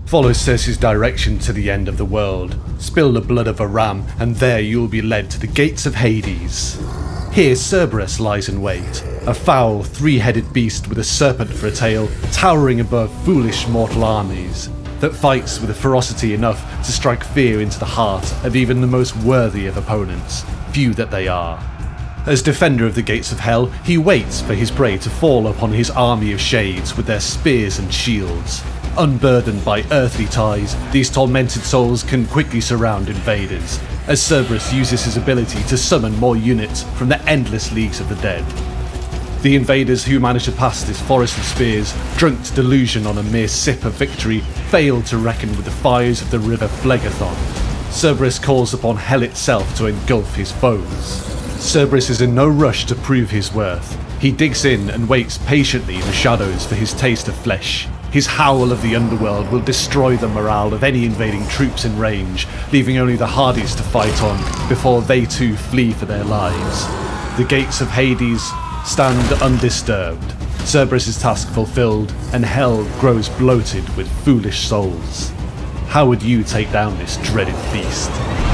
Follow Circe's direction to the end of the world, spill the blood of a ram, and there you will be led to the gates of Hades. Here Cerberus lies in wait, a foul, three-headed beast with a serpent for a tail, towering above foolish mortal armies, that fights with a ferocity enough to strike fear into the heart of even the most worthy of opponents, few that they are. As defender of the gates of hell, he waits for his prey to fall upon his army of shades with their spears and shields. Unburdened by earthly ties, these tormented souls can quickly surround invaders, as Cerberus uses his ability to summon more units from the endless leagues of the dead. The invaders who manage to pass this forest of spears, drunk to delusion on a mere sip of victory, fail to reckon with the fires of the river Phlegethon. Cerberus calls upon hell itself to engulf his foes. Cerberus is in no rush to prove his worth. He digs in and waits patiently in the shadows for his taste of flesh. His howl of the underworld will destroy the morale of any invading troops in range, leaving only the hardiest to fight on before they too flee for their lives. The gates of Hades stand undisturbed, Cerberus' task fulfilled, and hell grows bloated with foolish souls. How would you take down this dreaded beast?